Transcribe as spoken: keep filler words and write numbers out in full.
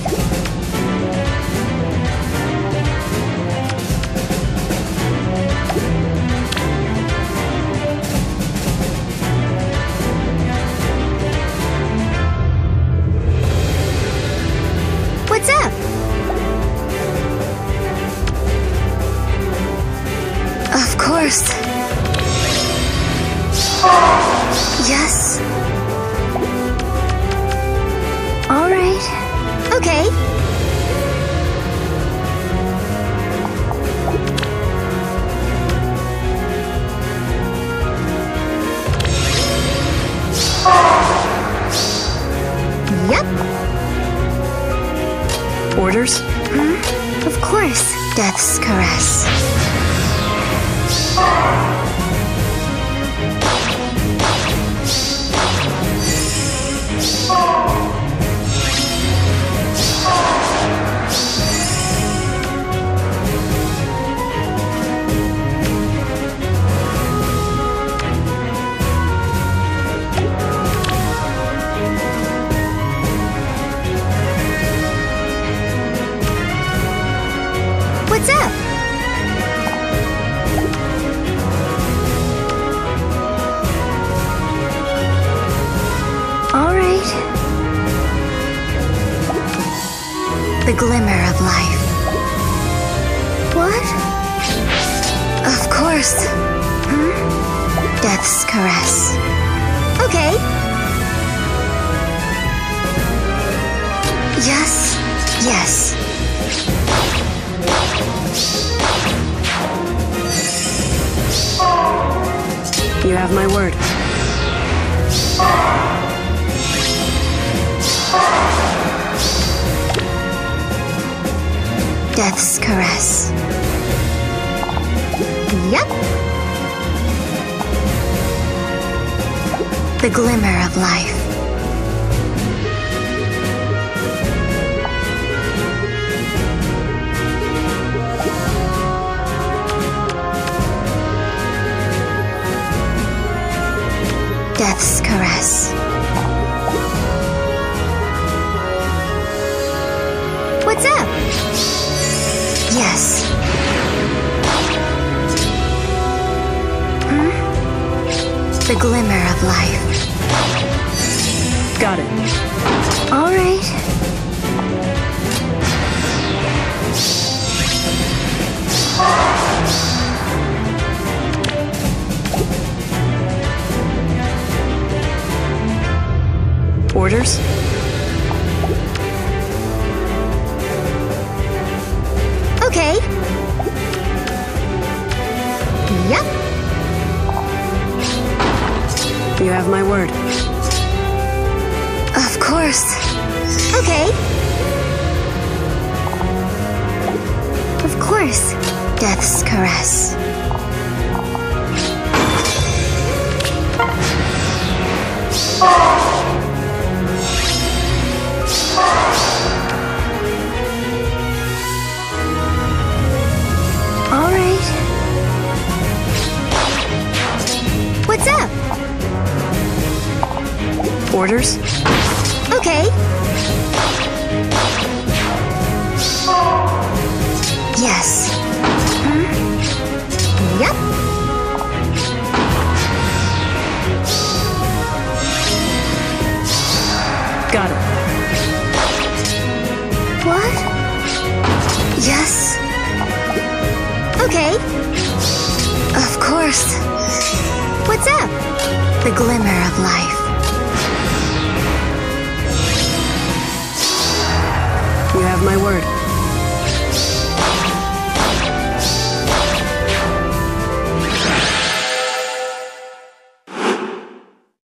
What's up? Of course. Yes. All right. Okay. Yep. Orders? Hmm? Of course. Death's caress. What's up? All right. The glimmer of life. What? Of course. Hmm? Death's caress. Okay. Yes. Yes. You have my word. Death's caress. Yep. The glimmer of life. Death's caress. What's up? Yes. Hmm? The glimmer of life. Got it. All right. Orders? Okay. Yep. You have my word. Of course. Okay. Of course. Death's caress. All right. What's up? Orders? Okay. Yes. Hmm? Yep. Got it. What? Yes. Okay. Of course. What's up? The glimmer of life. You have my word.